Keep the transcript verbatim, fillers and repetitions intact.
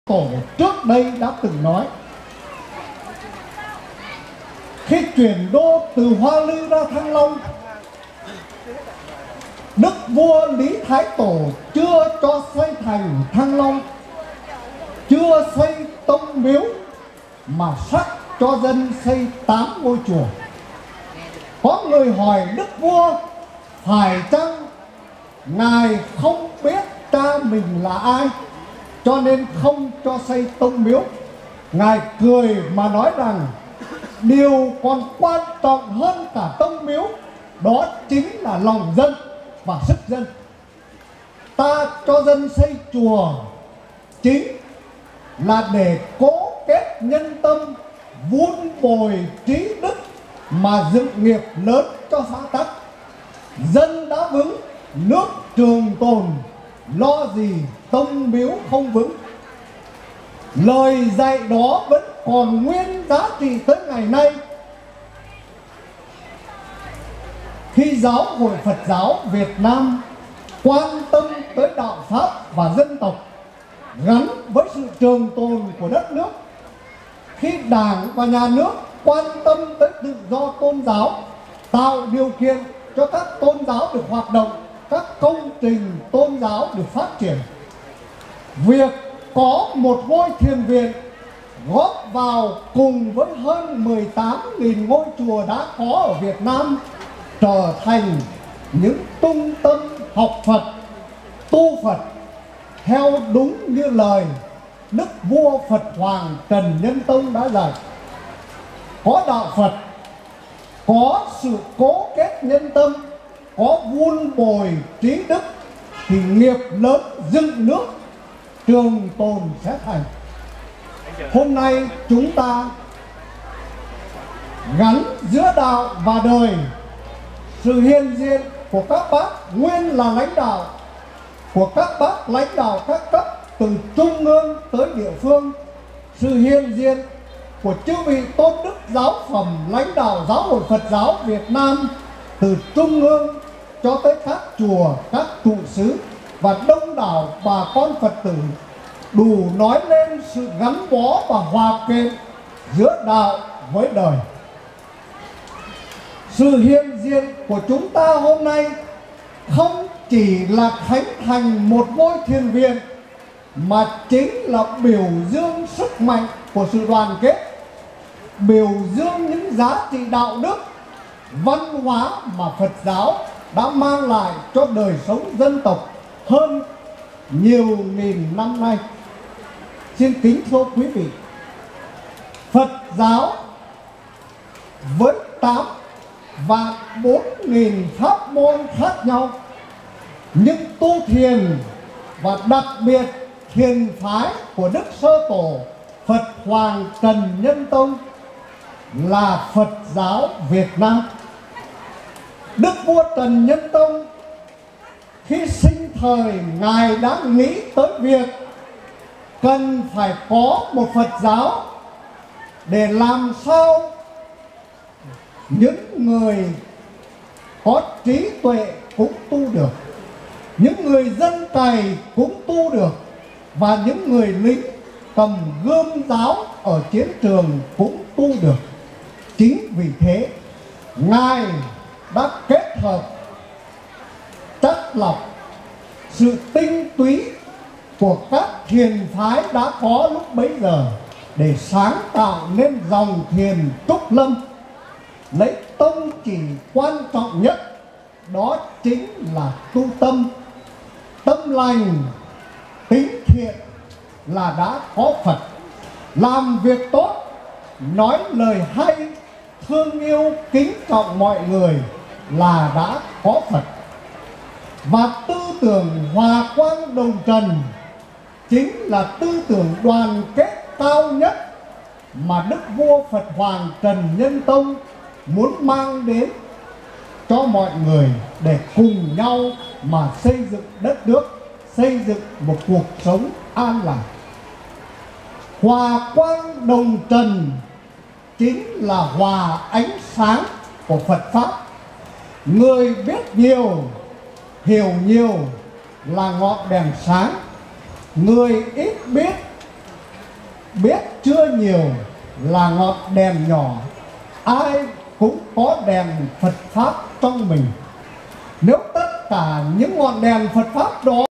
Tổ trước đây đã từng nói, khi chuyển đô từ Hoa Lư ra Thăng Long, đức vua Lý Thái Tổ chưa cho xây thành Thăng Long, chưa xây tông miếu, mà sắc cho dân xây tám ngôi chùa. Có người hỏi đức vua, phải chăng ngài không biết cha mình là ai cho nên không cho xây tông miếu? Ngài cười mà nói rằng điều còn quan trọng hơn cả tông miếu đó chính là lòng dân và sức dân. Ta cho dân xây chùa chính là để cố kết nhân tâm, vun bồi trí đức mà dựng nghiệp lớn cho xã tắc. Dân đã vững, nước trường tồn, lo gì tông miếu không vững. Lời dạy đó vẫn còn nguyên giá trị tới ngày nay. Khi Giáo hội Phật giáo Việt Nam quan tâm tới đạo pháp và dân tộc gắn với sự trường tồn của đất nước, khi Đảng và Nhà nước quan tâm tới tự do tôn giáo, tạo điều kiện cho các tôn giáo được hoạt động, các công trình tôn giáo được phát triển, việc có một ngôi thiền viện góp vào cùng với hơn mười tám nghìn ngôi chùa đã có ở Việt Nam trở thành những trung tâm học Phật, tu Phật theo đúng như lời Đức Vua Phật Hoàng Trần Nhân Tông đã dạy. Có đạo Phật, có sự cố kết nhân tâm, có vun bồi trí đức thì nghiệp lớn dựng nước trường tồn sẽ thành. Hôm nay chúng ta gắn giữa đạo và đời, sự hiện diện của các bác nguyên là lãnh đạo, của các bác lãnh đạo các cấp từ trung ương tới địa phương, sự hiện diện của chư vị tôn đức giáo phẩm lãnh đạo Giáo hội Phật giáo Việt Nam từ trung ương cho tới các chùa, các trụ xứ và đông đảo bà con Phật tử đủ nói lên sự gắn bó và hòa kết giữa đạo với đời. Sự hiện diện của chúng ta hôm nay không chỉ là khánh thành một ngôi thiền viện mà chính là biểu dương sức mạnh của sự đoàn kết, biểu dương những giá trị đạo đức, văn hóa mà Phật giáo đã mang lại cho đời sống dân tộc hơn nhiều nghìn năm nay. Xin kính thưa quý vị, Phật giáo với tám và bốn nghìn pháp môn khác nhau, nhưng tu thiền và đặc biệt thiền phái của Đức Sơ Tổ Phật Hoàng Trần Nhân Tông là Phật giáo Việt Nam. Đức vua Trần Nhân Tông khi sinh thời ngài đã nghĩ tới việc cần phải có một Phật giáo để làm sao những người có trí tuệ cũng tu được, những người dân cày cũng tu được, và những người lính cầm gươm giáo ở chiến trường cũng tu được. Chính vì thế ngài đã kết hợp chất lọc sự tinh túy của các thiền phái đã có lúc bấy giờ để sáng tạo nên dòng thiền Trúc Lâm, lấy tông chỉ quan trọng nhất đó chính là tu tâm. Tâm lành, tính thiện là đã có Phật. Làm việc tốt, nói lời hay, thương yêu kính trọng mọi người là đã có Phật. Và tư tưởng hòa quang đồng trần chính là tư tưởng đoàn kết cao nhất mà Đức Vua Phật Hoàng Trần Nhân Tông muốn mang đến cho mọi người để cùng nhau mà xây dựng đất nước, xây dựng một cuộc sống an lành. Hòa quang đồng trần chính là hòa ánh sáng của Phật Pháp. Người biết nhiều, hiểu nhiều là ngọn đèn sáng. Người ít biết nhiều là ngọn đèn nhỏ, ai cũng có đèn Phật Pháp trong mình. Nếu tất cả những ngọn đèn Phật Pháp đó